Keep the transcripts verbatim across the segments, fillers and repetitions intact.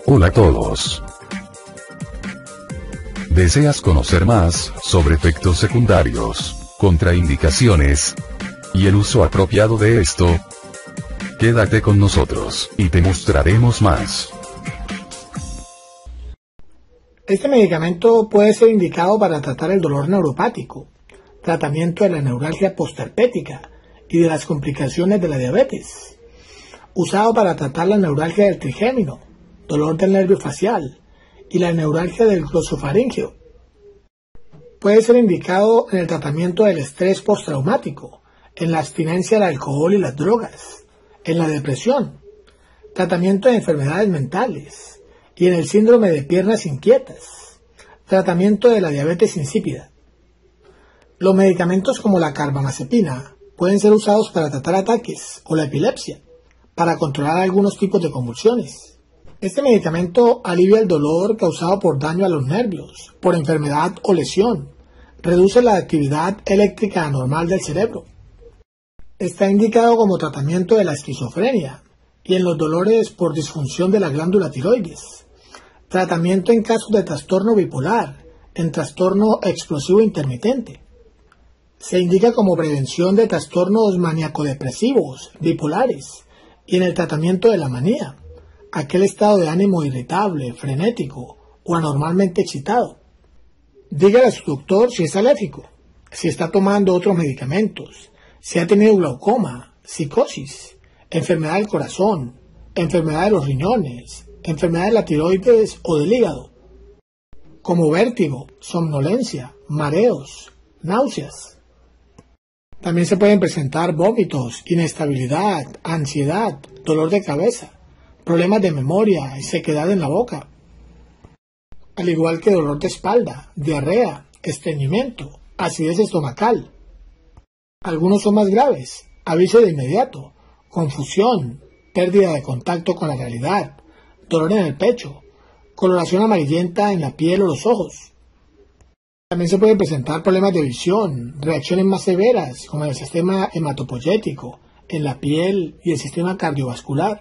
Hola a todos. ¿Deseas conocer más sobre efectos secundarios, contraindicaciones y el uso apropiado de esto? Quédate con nosotros y te mostraremos más. Este medicamento puede ser indicado para tratar el dolor neuropático, tratamiento de la neuralgia postherpética y de las complicaciones de la diabetes. Usado para tratar la neuralgia del trigémino, dolor del nervio facial y la neuralgia del glosofaríngeo. Puede ser indicado en el tratamiento del estrés postraumático, en la abstinencia del alcohol y las drogas, en la depresión, tratamiento de enfermedades mentales y en el síndrome de piernas inquietas, tratamiento de la diabetes insípida. Los medicamentos como la carbamazepina pueden ser usados para tratar ataques o la epilepsia, para controlar algunos tipos de convulsiones. Este medicamento alivia el dolor causado por daño a los nervios, por enfermedad o lesión, reduce la actividad eléctrica anormal del cerebro. Está indicado como tratamiento de la esquizofrenia y en los dolores por disfunción de la glándula tiroides, tratamiento en casos de trastorno bipolar, en trastorno explosivo intermitente. Se indica como prevención de trastornos maníaco-depresivos, bipolares y en el tratamiento de la manía, aquel estado de ánimo irritable, frenético o anormalmente excitado. Dígale a su doctor si es alérgico, si está tomando otros medicamentos, si ha tenido glaucoma, psicosis, enfermedad del corazón, enfermedad de los riñones, enfermedad de la tiroides o del hígado, como vértigo, somnolencia, mareos, náuseas. También se pueden presentar vómitos, inestabilidad, ansiedad, dolor de cabeza, problemas de memoria y sequedad en la boca, al igual que dolor de espalda, diarrea, estreñimiento, acidez estomacal. Algunos son más graves, aviso de inmediato, confusión, pérdida de contacto con la realidad, dolor en el pecho, coloración amarillenta en la piel o los ojos. También se pueden presentar problemas de visión, reacciones más severas como en el sistema hematopoyético, en la piel y el sistema cardiovascular.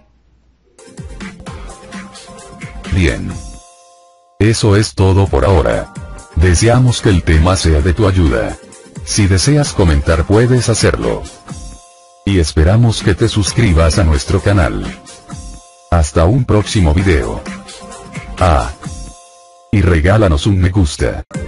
Bien. Eso es todo por ahora. Deseamos que el tema sea de tu ayuda. Si deseas comentar puedes hacerlo. Y esperamos que te suscribas a nuestro canal. Hasta un próximo video. Ah. Y regálanos un me gusta.